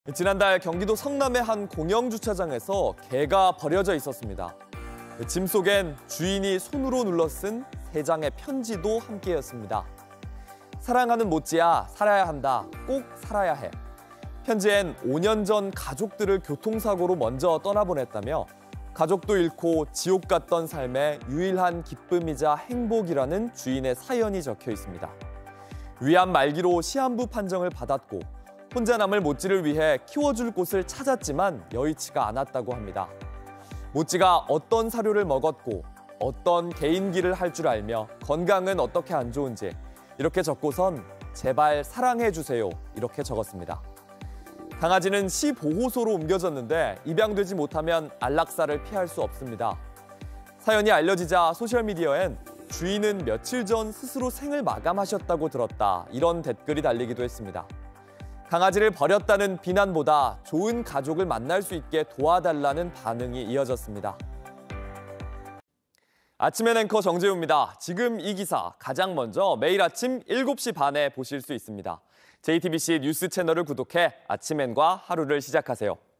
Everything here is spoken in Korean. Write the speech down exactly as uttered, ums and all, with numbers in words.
지난달 경기도 성남의 한 공영주차장에서 개가 버려져 있었습니다. 짐 속엔 주인이 손으로 눌러 쓴 세 장의 편지도 함께였습니다. 사랑하는 모찌야, 살아야 한다. 꼭 살아야 해. 편지엔 오 년 전 가족들을 교통사고로 먼저 떠나보냈다며 가족도 잃고 지옥 같던 삶의 유일한 기쁨이자 행복이라는 주인의 사연이 적혀 있습니다. 위암 말기로 시한부 판정을 받았고 혼자 남을 모찌를 위해 키워줄 곳을 찾았지만 여의치가 않았다고 합니다. 모찌가 어떤 사료를 먹었고 어떤 개인기를 할 줄 알며 건강은 어떻게 안 좋은지 이렇게 적고선 제발 사랑해주세요 이렇게 적었습니다. 강아지는 시보호소로 옮겨졌는데 입양되지 못하면 안락사를 피할 수 없습니다. 사연이 알려지자 소셜미디어엔 주인은 며칠 전 스스로 생을 마감하셨다고 들었다 이런 댓글이 달리기도 했습니다. 강아지를 버렸다는 비난보다 좋은 가족을 만날 수 있게 도와달라는 반응이 이어졌습니다. 아침엔 앵커 정재우입니다. 지금 이 기사 가장 먼저 매일 아침 일곱 시 반에 보실 수 있습니다. 제이티비씨 뉴스 채널을 구독해 아침엔과 하루를 시작하세요.